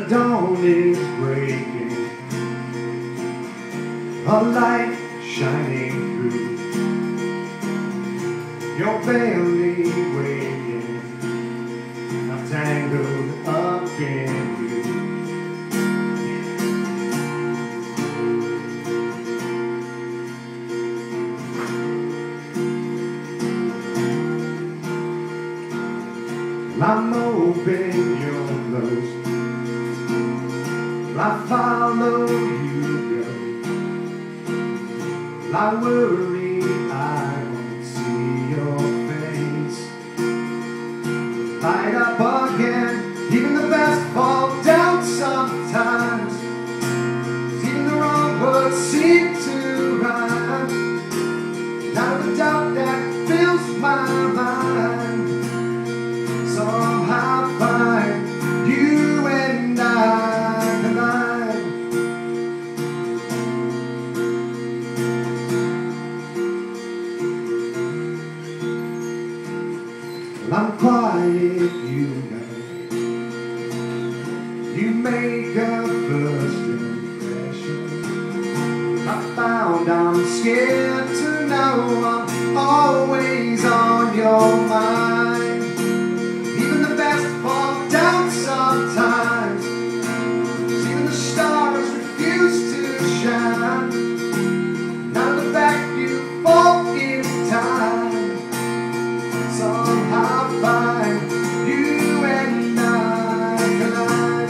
dawn is breaking, a light shining through. You're barely waking, I'm tangled up in you. I'm open, you're close. I follow you go. I worry I won't see your face. Light up again, even the best fall down sometimes. Even the wrong words seem to rhyme. Now the doubt that fills my mind, somehow find you and I collide. Well, I'm quiet, you know. You make a first impression. I found I'm scared to know I'm always on your mind. Even the best fall down sometimes. Even the stars refuse to shine. Now the back you fall in time. Somehow find you and I collide.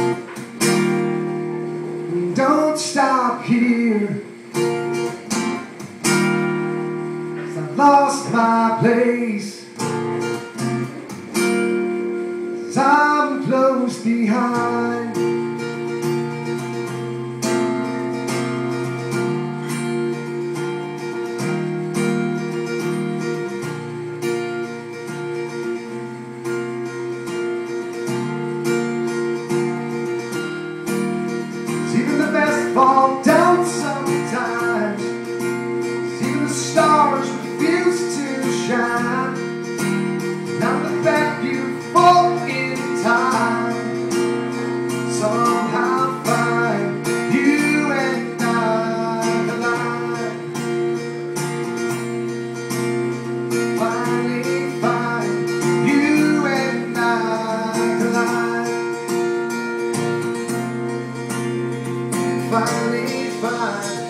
Don't stop here, 'cause I've lost my place. I'm close behind. Even the best fall down sometimes. Even the stars refuse to shine. Now the back you fall in time. Somehow find you and I collide. Finally find you and I collide. Finally find